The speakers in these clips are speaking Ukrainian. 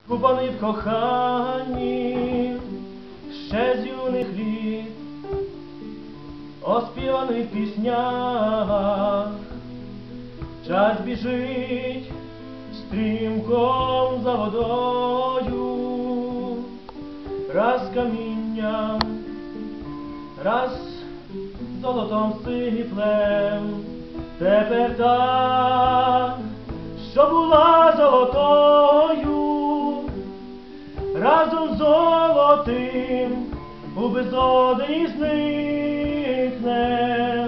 Купаний в коханні ще з юних літ, оспіваний в піснях. Час біжить стрімком за водою, раз камінням, раз золотом сиплем. Тепер та, що була золотою, разом з золотим у безодні зникне.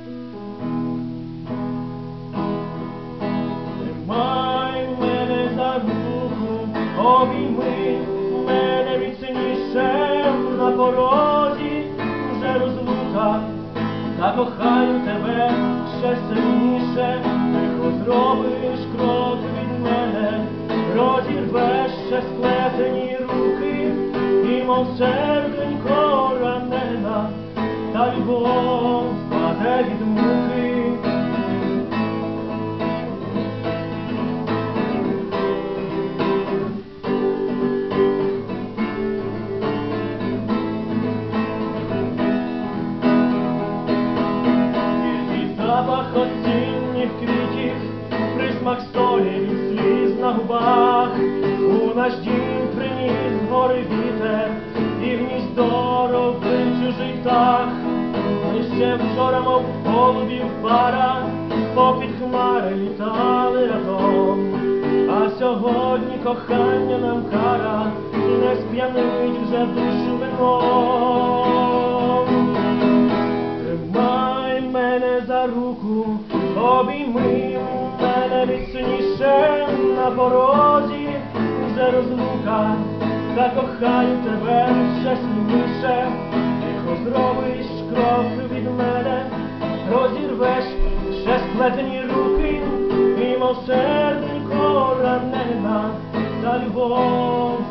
Тримай мене за руку, обійми мене міцніше, на порозі вже розлука, та кохаю тебе ще сильніше. Тихо зробиш крок від мене, розірвеш ще сплетені руки, і мов серденько ранена, та любов впаде від муки. Запах осінніх квітів, присмак солі і сліз на губах. У наш дім приніс з гори вітер, і в гніздо робив чужий птах. Ми ще вчора, мов голубів пара, попід хмари літали разом. А сьогодні кохання нам кара, не сп'янить вже душу вином. Тримай мене за руку, обійми мене міцніше, на порозі вже розлука, та кохаю тебе ще сильніше. Тихо зробиш крок від мене, розірвеш ще сплетені руки, і мов серденько ранена, та любов